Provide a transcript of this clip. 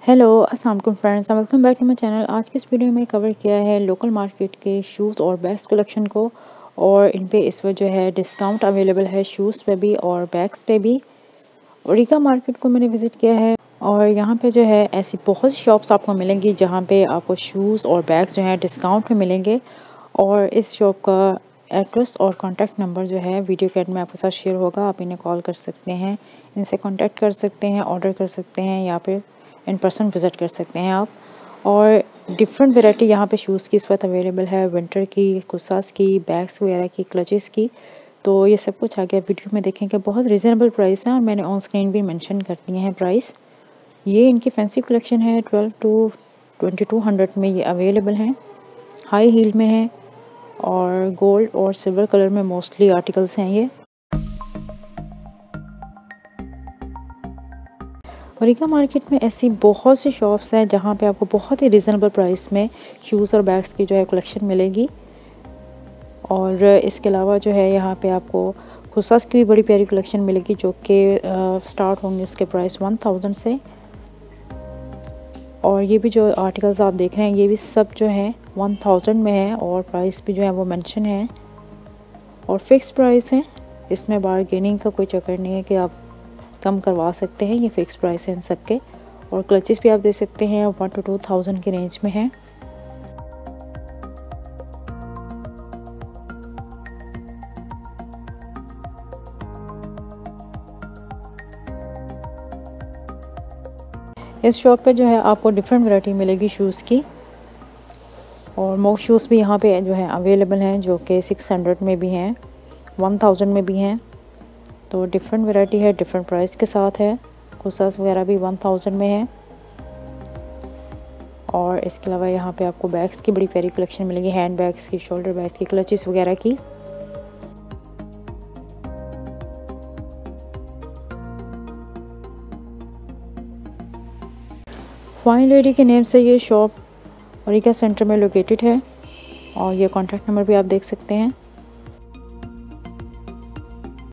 Hello अस्सलाम वालेकुम friends, welcome back to my channel. आज की इस वीडियो में कवर किया है लोकल मार्केट के शूज़ और बैग्स कलेक्शन को। और इन पे इस वक्त जो है डिस्काउंट अवेलेबल है शूज़ पे भी और बैग्स पे भी। ओरिका मार्केट को मैंने विज़िट किया है और यहाँ पे जो है ऐसी बहुत सी शॉप्स आपको मिलेंगी जहाँ पे आपको शूज़ और बैग्स जो है डिस्काउंट में मिलेंगे। और इस शॉप का एड्रेस और कॉन्टैक्ट नंबर जो है वीडियो के एंड में आपके साथ शेयर होगा। आप इन्हें कॉल कर सकते हैं, इनसे कॉन्टैक्ट कर सकते हैं, ऑर्डर कर सकते हैं या फिर इन पर्सन विज़िट कर सकते हैं आप। और डिफरेंट वैरायटी यहाँ पे शूज़ की इस वक्त अवेलेबल है, विंटर की, कुर्सास की, बैग्स वगैरह की, क्लचेस की। तो ये सब कुछ आ गया वीडियो में देखेंगे। बहुत रिजनेबल प्राइस है और मैंने ऑन स्क्रीन भी मेंशन कर दिए हैं प्राइस। ये इनकी फैंसी कलेक्शन है, 12 टू 2200 में ये अवेलेबल हैं। हाई हील में है और गोल्ड और सिल्वर कलर में मोस्टली आर्टिकल्स हैं ये। ओरिका मार्केट में ऐसी बहुत सी शॉप्स हैं जहाँ पे आपको बहुत ही रिजनेबल प्राइस में शूज़ और बैग्स की जो है कलेक्शन मिलेगी। और इसके अलावा जो है यहाँ पे आपको खुसास की भी बड़ी प्यारी कलेक्शन मिलेगी जो कि स्टार्ट होंगे उसके प्राइस 1000 से। और ये भी जो आर्टिकल्स आप देख रहे हैं ये भी सब जो है 1000 में है और प्राइस भी जो है वो मेंशन है और फिक्स प्राइस है। इसमें बारगेनिंग का कोई चक्कर नहीं है कि आप कम करवा सकते हैं, ये फिक्स प्राइस है इन सब के। और क्लचेस भी आप दे सकते हैं 1 to 2000 के रेंज में है। इस शॉप पे जो है आपको डिफरेंट वैरायटी मिलेगी शूज़ की। और मोस्ट शूज़ भी यहाँ पे जो है अवेलेबल हैं जो कि 600 में भी हैं, 1000 में भी हैं। तो डिफरेंट वैरायटी है, डिफरेंट प्राइस के साथ है। कुर्सास वगैरह भी 1000 में है। और इसके अलावा यहाँ पे आपको बैग्स की बड़ी प्यारी कलेक्शन मिलेगी, हैंड बैग्स की, शोल्डर बैग्स की, क्लचेस वगैरह की। फाइन लेडी के नेम से ये शॉप ओरिका सेंटर में लोकेटेड है और ये कॉन्टैक्ट नंबर भी आप देख सकते हैं।